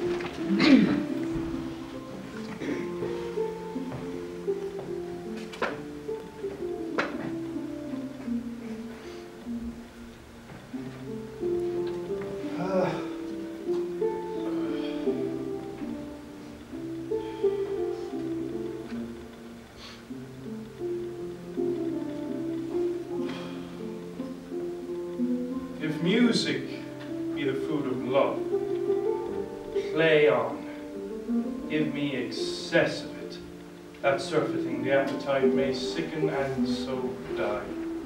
If music be the food of love, play on. Give me excess of it. That surfeiting the appetite may sicken and so die.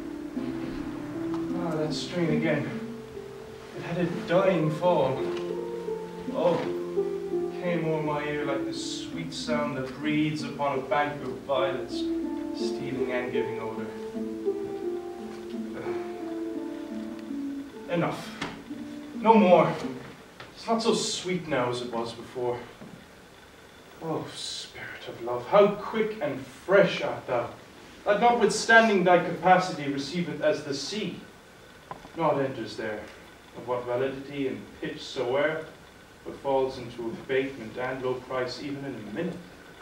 Ah, that strain again. It had a dying fall. Oh, came o'er my ear like the sweet sound that breathes upon a bank of violets, stealing and giving odor. Enough. No more. It's not so sweet now as it was before. Oh, spirit of love, how quick and fresh art thou, that notwithstanding thy capacity receiveth as the sea. Naught enters there, of what validity and pitch soe'er, but falls into abatement and low price even in a minute.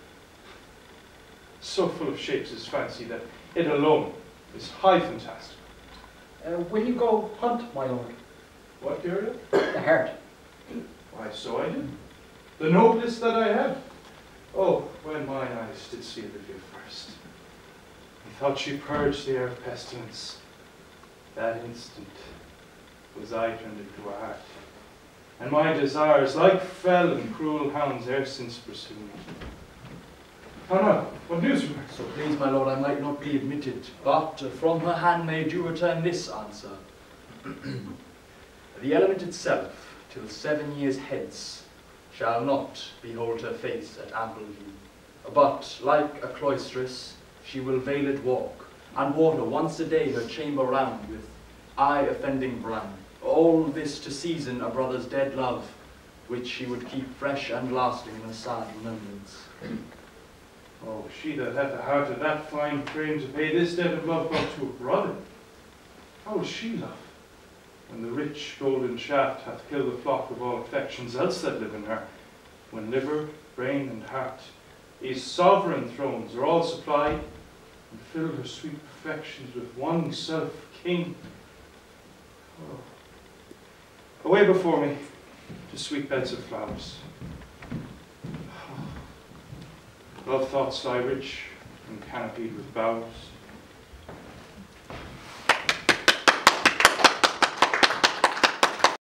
So full of shapes is fancy that it alone is high fantastic. Will you go hunt, my lord? What, dear? The hart. Why, so I do. The noblest that I have. Oh, when mine eyes did see Olivia first, methought she purged the air of pestilence. That instant was I turned into a hart, and my desires, like fell and cruel hounds, ere since pursue me. How now? What news from her? So please, my lord, I might not be admitted, but from her handmaid you return this answer. The element itself, till 7 years hence, shall not behold her face at ample view, but, like a cloistress, she will veiled walk, and water once a day her chamber round with eye-offending brine. All this to season a brother's dead love, which she would keep fresh and lasting in a sad remembrance. Oh, she that hath a heart of that fine frame to pay this debt of love but to a brother. How will she love, when the rich golden shaft hath killed the flock of all affections else that live in her, when liver, brain, and heart, these sovereign thrones, are all supplied, and fill her sweet perfections with one self-king? Oh. Away before me, to sweet beds of flowers. Love thoughts lie rich and canopied with boughs.